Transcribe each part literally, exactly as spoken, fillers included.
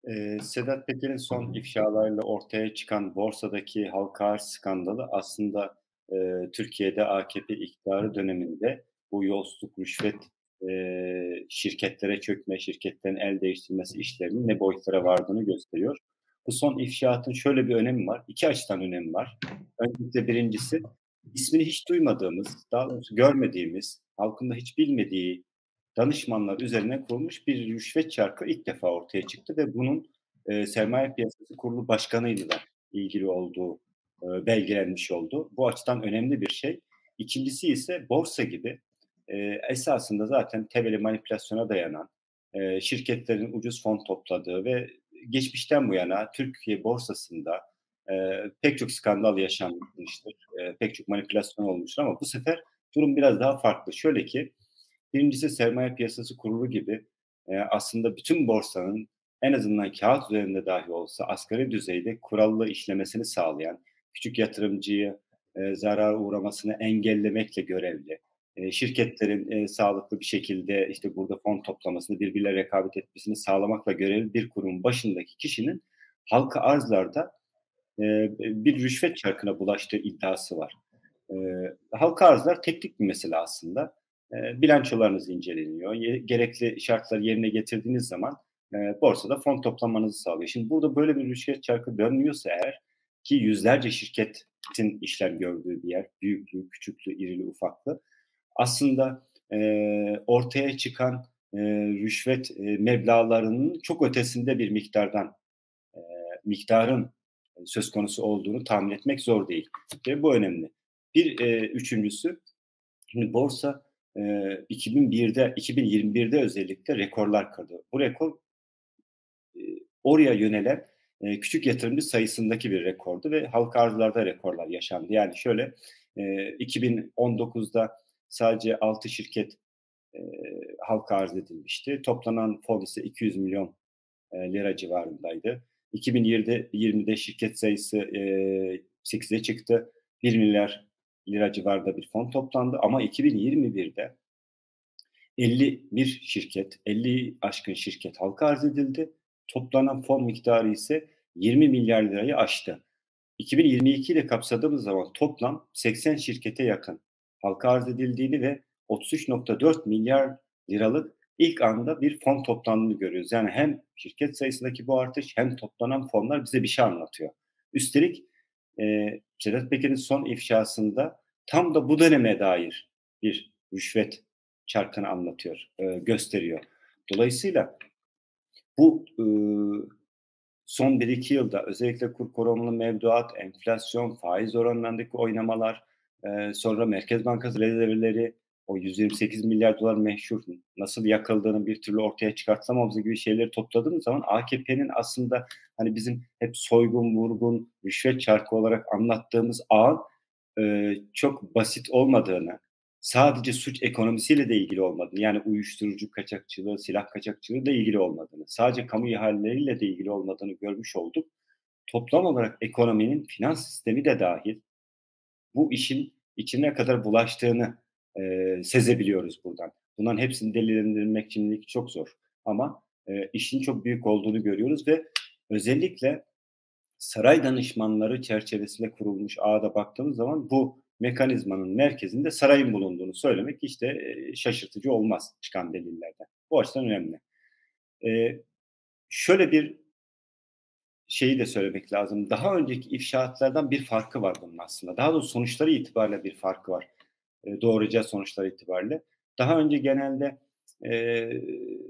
Eee, Sedat Peker'in son ifşalarla ortaya çıkan borsadaki halka arz skandalı aslında, eee, Türkiye'de A K P iktidarı döneminde bu yolsuzluk, rüşvet, eee, şirketlere çökme, şirketlerin el değiştirmesi işlerinin ne boyutlara vardığını gösteriyor. Bu son ifşaatın şöyle bir önemi var, iki açıdan önemi var. Öncelikle birincisi ismini hiç duymadığımız, daha doğrusu görmediğimiz, halkın da hiç bilmediği danışmanlar üzerine kurulmuş bir rüşvet çarkı ilk defa ortaya çıktı ve bunun, eee, Sermaye Piyasası Kurulu başkanıyla da ilgili olduğu, eee, belgelenmiş oldu. Bu açıdan önemli bir şey. İkincisi ise borsa gibi, eee, esasında zaten temeli manipülasyona dayanan, eee, şirketlerin ucuz fon topladığı ve geçmişten bu yana Türkiye borsasında, eee, pek çok skandal yaşanmıştır, eee, pek çok manipülasyon olmuştur ama bu sefer durum biraz daha farklı. Şöyle ki, birincisi Sermaye Piyasası Kurulu gibi, eee, aslında bütün borsanın en azından kağıt üzerinde dahi olsa asgari düzeyde kurallı işlemesini sağlayan, küçük yatırımcıyı, eee, zarara uğramasını engellemekle görevli, eee, şirketlerin, eee, sağlıklı bir şekilde, işte, burada fon toplamasını, birbiriyle rekabet etmesini sağlamakla görevli bir kurumun başındaki kişinin halka arzlarda, eee, bir rüşvet çarkına bulaştığı iddiası var. Eee, halka arzlar teknik bir mesele aslında. Eee, bilançolarınız inceleniyor. Ye gerekli şartları yerine getirdiğiniz zaman, eee, borsada fon toplamanızı sağlıyor. Şimdi burada böyle bir rüşvet çarkı dönmüyorsa eğer ki yüzlerce şirketin işlem gördüğü bir yer, büyüklü, küçüklü, irili, ufaklı. Aslında, eee, ortaya çıkan, eee, rüşvet, eee, meblağlarının çok ötesinde bir miktardan, eee, miktarın söz konusu olduğunu tahmin etmek zor değil ve bu önemli. Bir, eee, üçüncüsü, şimdi borsa, eee, iki bin birde, iki bin yirmi birde özellikle rekorlar kırdı. Bu rekor, eee, oraya yönelen, eee, küçük yatırımcı sayısındaki bir rekordu ve halka arzlarda rekorlar yaşandı. Yani şöyle, eee, iki bin on dokuzda sadece altı şirket, eee, halka arz edilmişti. Toplanan fon ise iki yüz milyon eee, lira civarındaydı. iki bin yirmide yirmide şirket sayısı, eee, sekize çıktı. bir milyar lira civarında bir fon toplandı ama iki bin yirmi birde elli bir şirket, elliyi aşkın şirket halka arz edildi. Toplanan fon miktarı ise yirmi milyar lirayı aştı. iki bin yirmi iki ile kapsadığımız zaman toplam seksen şirkete yakın halka arz edildiğini ve otuz üç nokta dört milyar liralık ilk anda bir fon toplandığını görüyoruz. Yani hem şirket sayısındaki bu artış hem toplanan fonlar bize bir şey anlatıyor. Üstelik, eee, Sedat Peker'in son ifşasında tam da bu döneme dair bir rüşvet çarkını anlatıyor, eee, gösteriyor. Dolayısıyla bu, ııı, son bir iki yılda özellikle kur korumalı mevduat, enflasyon, faiz oranlarındaki oynamalar, eee, sonra Merkez Bankası rezervleri, o yüz yirmi sekiz milyar dolar meşhur nasıl yakıldığını bir türlü ortaya çıkartamamız gibi şeyleri topladığımız zaman A K P'nin aslında, hani, bizim hep soygun, vurgun, rüşvet çarkı olarak anlattığımız ağın, eee, çok basit olmadığını, sadece suç ekonomisiyle de ilgili olmadığını, yani uyuşturucu kaçakçılığı, silah kaçakçılığı da ilgili olmadığını, sadece kamu ihaleleriyle de ilgili olmadığını görmüş olduk. Toplam olarak ekonominin finans sistemi de dâhil bu işin içine kadar bulaştığını, eee, sezebiliyoruz buradan. Bunların hepsini delillendirmek şimdilik çok zor ama, eee, işin çok büyük olduğunu görüyoruz ve özellikle saray danışmanları çerçevesinde kurulmuş ağa da baktığımız zaman bu mekanizmanın merkezinde sarayın bulunduğunu söylemek hiç de, eee, şaşırtıcı olmaz çıkan delillerden. Bu açıdan önemli. Eee, şöyle bir şeyi de söylemek lazım. Daha önceki ifşaatlardan bir farkı var bunun aslında. Daha doğrusu sonuçları itibariyle bir farkı var, eee, doğuracağı sonuçlar itibariyle. Daha önce genelde, eee,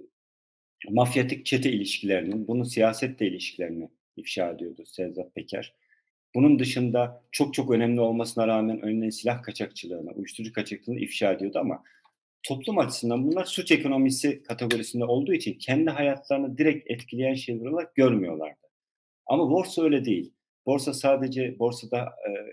mafyatik çete ilişkilerinin, bunun siyasetle ilişkilerini ifşa ediyordu Sedat Peker. Bunun dışında çok çok önemli olmasına rağmen örneğin silah kaçakçılığını, uyuşturucu kaçakçılığını ifşa ediyordu ama toplum açısından bunlar suç ekonomisi kategorisinde olduğu için kendi hayatlarını direkt etkileyen şeyler olarak görmüyorlardı. Ama borsa öyle değil. Borsa sadece borsada, eee,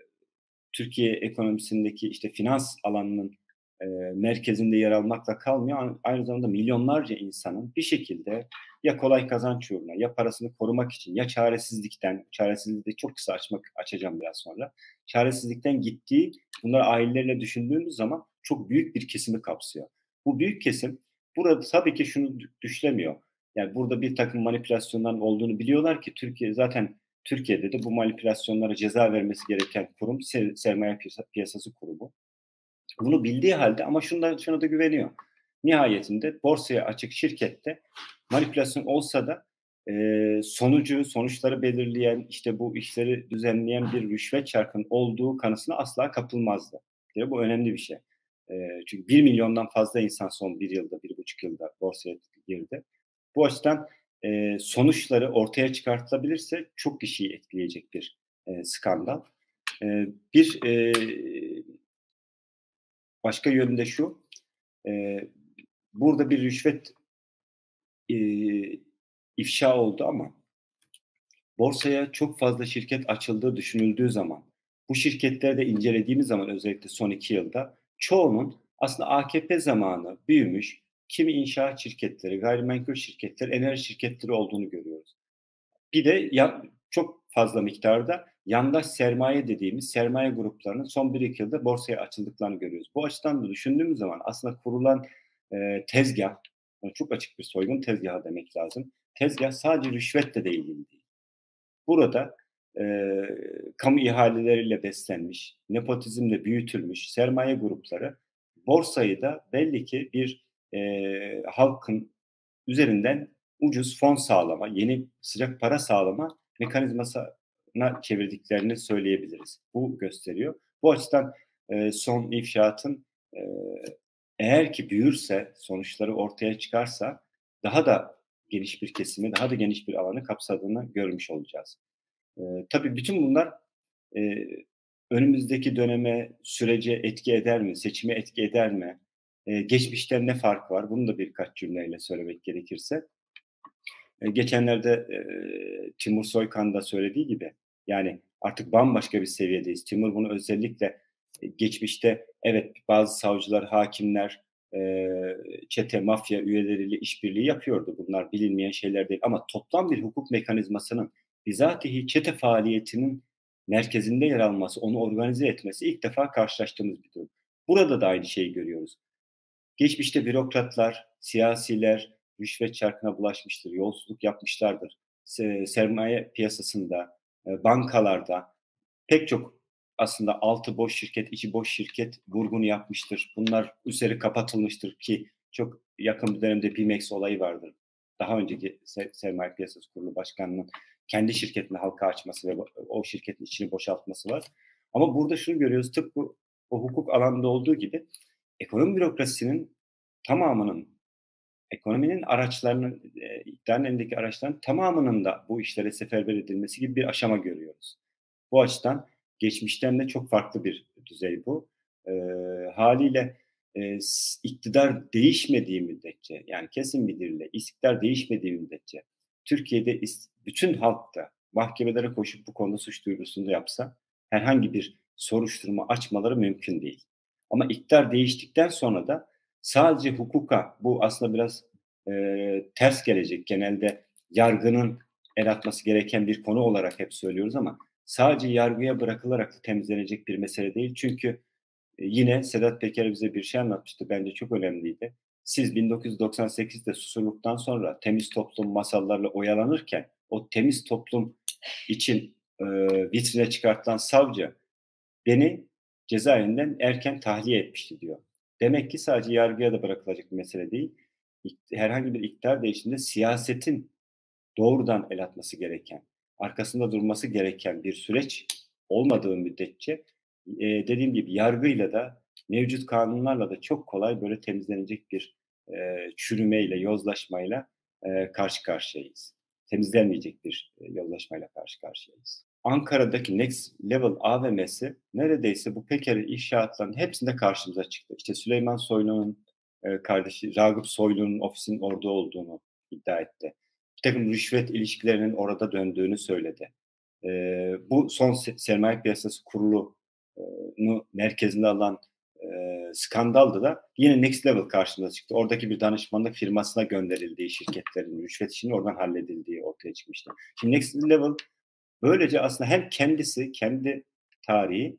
Türkiye ekonomisindeki, işte, finans alanının, eee, merkezinde yer almakla kalmıyor. A aynı zamanda milyonlarca insanın bir şekilde ya kolay kazanç uğruna ya parasını korumak için ya çaresizlikten, çaresizliği de çok kısa açmak açacağım biraz sonra. Çaresizlikten gittiği, bunları aileleriyle düşündüğümüz zaman çok büyük bir kesimi kapsıyor. Bu büyük kesim burada tabii ki şunu dü düşlemiyor. Yani burada bir takım manipülasyonların olduğunu biliyorlar ki Türkiye zaten Türkiye'de de bu manipülasyonlara ceza vermesi gereken kurum se Sermaye Piyasa Piyasası Kurumu. Bunu bildiği halde ama şundan şuna da güveniyor. Nihayetinde borsaya açık şirkette manipülasyon olsa da, eee, sonucu, sonuçları belirleyen, işte, bu işleri düzenleyen bir rüşvet çarkının olduğu kanısına asla kapılmazdı. Bir kere bu önemli bir şey. Eee, çünkü bir milyondan fazla insan son bir yılda, bir buçuk yılda borsaya girdi. Bu açıdan, eee, sonuçları ortaya çıkartılabilirse çok kişiyi etkileyecek bir, eee, skandal. Eee, bir, eee Başka yönü de şu, eee, burada bir rüşvet, eee, ifşa oldu ama borsaya çok fazla şirket açıldığı düşünüldüğü zaman, bu şirketleri de incelediğimiz zaman özellikle son iki yılda çoğunun aslında A K P zamanı büyümüş, kimi inşaat şirketleri, gayrimenkul şirketleri, enerji şirketleri olduğunu görüyoruz. Bir de ya çok fazla miktarda yandaş sermaye dediğimiz sermaye gruplarının son bir iki yılda borsaya açıldıklarını görüyoruz. Bu açıdan da düşündüğümüz zaman aslında kurulan, eee, tezgâh, çok açık bir soygun tezgâhı demek lazım. Tezgâh sadece rüşvetle de ilgili değil. Burada, eee, kamu ihaleleriyle beslenmiş, nepotizmle büyütülmüş sermaye grupları borsayı da belli ki bir, eee, halkın üzerinden ucuz fon sağlama, yeni sıcak para sağlama mekanizmasına çevirdiklerini söyleyebiliriz. Bu gösteriyor. Bu açıdan, eee, son ifşaatın, eee, eğer ki büyürse, sonuçları ortaya çıkarsa daha da geniş bir kesimi, daha da geniş bir alanı kapsadığını görmüş olacağız. Eee, tabii bütün bunlar, eee, önümüzdeki döneme, sürece etki eder mi? Seçime etki eder mi? Eee, geçmişten ne fark var? Bunu da birkaç cümleyle söylemek gerekirse. Eee, geçenlerde, eee, Timur Soykan da söylediği gibi, yani, artık bambaşka bir seviyedeyiz. Timur bunu özellikle, eee, geçmişte evet, bazı savcılar, hakimler, eee, çete, mafya üyeleriyle işbirliği yapıyordu. Bunlar bilinmeyen şeyler değil ama toplam bir hukuk mekanizmasının bizatihi çete faaliyetinin merkezinde yer alması, onu organize etmesi ilk defa karşılaştığımız bir durum. Burada da aynı şeyi görüyoruz. Geçmişte bürokratlar, siyasiler rüşvet çarkına bulaşmıştır, yolsuzluk yapmışlardır. Se sermaye piyasasında, eee, bankalarda pek çok aslında altı boş şirket, içi boş şirket vurgun yapmıştır. Bunlar üzeri kapatılmıştır ki çok yakın bir dönemde Bimex olayı vardır. Daha önceki se Sermaye Piyasası Kurulu Başkanı'nın kendi şirketini halka açması ve o şirketin içini boşaltması var. Ama burada şunu görüyoruz, tıpkı o hukuk alanında olduğu gibi ekonomi bürokrasisinin tamamının, ekonominin araçlarının, eee, iktidarın elindeki araçların tamamının da bu işlere seferber edilmesi gibi bir aşama görüyoruz. Bu açıdan geçmişten de çok farklı bir düzey bu. Eee, hâliyle, eee, s iktidar değişmediği müddetçe, yani kesin bir dille iktidar değişmediği müddetçe Türkiye'de is bütün halk da mahkemelere koşup bu konuda suç duyurusunda yapsa herhangi bir soruşturma açmaları mümkün değil. Ama iktidar değiştikten sonra da sadece hukuka, bu aslında biraz, eee, ters gelecek, genelde yargının el atması gereken bir konu olarak hep söylüyoruz ama sadece yargıya bırakılarak da temizlenecek bir mesele değil. Çünkü, eee, yine Sedat Peker bize bir şey anlatmıştı, bence çok önemliydi. Siz bin dokuz yüz doksan sekizde Susurluk'tan sonra temiz toplum masallarla oyalanırken o temiz toplum için, eee, vitrine çıkartılan savcı beni cezaevinden erken tahliye etmişti diyor. Demek ki sadece yargıya da bırakılacak bir mesele değil. İk herhangi bir iktidar değişiminde siyasetin doğrudan el atması gereken, arkasında durması gereken bir süreç olmadığı müddetçe, eee, dediğim gibi yargıyla da mevcut kanunlarla da çok kolay böyle temizlenecek bir, eee, çürümeyle, yozlaşmayla, eee, karşı karşıyayız. Temizlenmeyecek bir, eee, yozlaşmayla karşı karşıyayız. Ankara'daki Next Level A V M'si neredeyse bu Peker'in inşaatlarının hepsinde karşımıza çıktı. İşte Süleyman Soylu'nun, eee, kardeşi Ragıp Soylu'nun ofisinin orada olduğunu iddia etti. Birtakım rüşvet ilişkilerinin orada döndüğünü söyledi. Eee, bu son se sermaye piyasası kurulu nu merkezine alan, eee, skandalda da yine Next Level karşımıza çıktı. Oradaki bir danışmanlık firmasına gönderildiği şirketlerin rüşvet işinin oradan halledildiği ortaya çıkmıştı. Şimdi Next Level böylece aslında hem kendisi, kendi tarihi,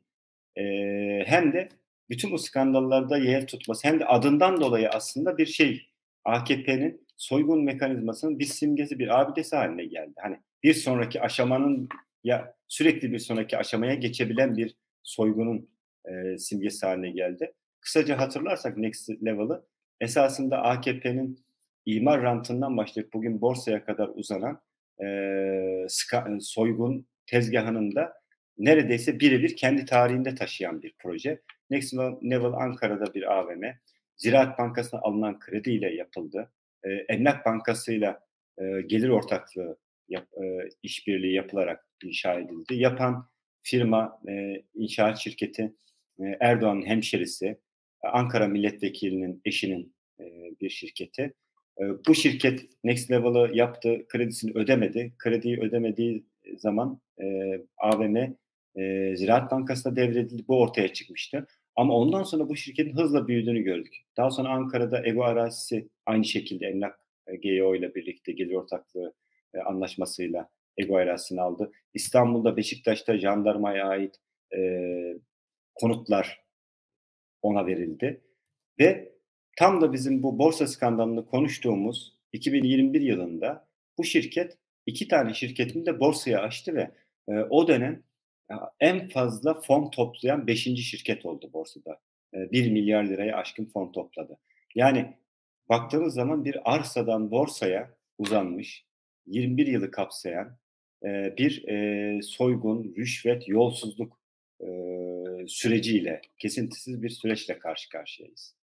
eee, hem de bütün bu skandallarda yer tutması hem de adından dolayı aslında bir şey, A K P'nin soygun mekanizmasının bir simgesi, bir abidesi haline geldi. Hani bir sonraki aşamanın ya sürekli bir sonraki aşamaya geçebilen bir soygunun e, simgesi haline geldi. Kısaca hatırlarsak Next Level'ı esasında A K P'nin imar rantından başlayıp bugün borsaya kadar uzanan e, ska, soygun tezgahının da neredeyse birebir kendi tarihinde taşıyan bir proje. Next Level Ankara'da bir A V M. Ziraat Bankası'na alınan krediyle yapıldı. E, Emlak Bankası'yla e, gelir ortaklığı yap, e, işbirliği yapılarak inşa edildi. Yapan firma, e, inşaat şirketi e, Erdoğan'ın hemşerisi, Ankara Milletvekili'nin eşinin e, bir şirketi. E, bu şirket Next Level'ı yaptı, kredisini ödemedi. Krediyi ödemediği zaman e, A V M e, Ziraat Bankası'na devredildi. Bu ortaya çıkmıştı. Ama ondan sonra bu şirketin hızla büyüdüğünü gördük. Daha sonra Ankara'da Ego Arazisi aynı şekilde Emlak e, G E O ile birlikte gelir ortaklığı e, anlaşmasıyla Ego Arazisi'ni aldı. İstanbul'da Beşiktaş'ta jandarmaya ait e, konutlar ona verildi. Ve tam da bizim bu borsa skandalını konuştuğumuz iki bin yirmi bir yılında bu şirket iki tane şirketini de borsaya açtı ve e, o dönem e, en fazla fon toplayan beşinci şirket oldu borsada. E, bir milyar liraya aşkın fon topladı. Yani baktığınız zaman bir arsadan borsaya uzanmış, yirmi bir yılı kapsayan e, bir e, soygun, rüşvet, yolsuzluk e, süreciyle, kesintisiz bir süreçle karşı karşıyayız.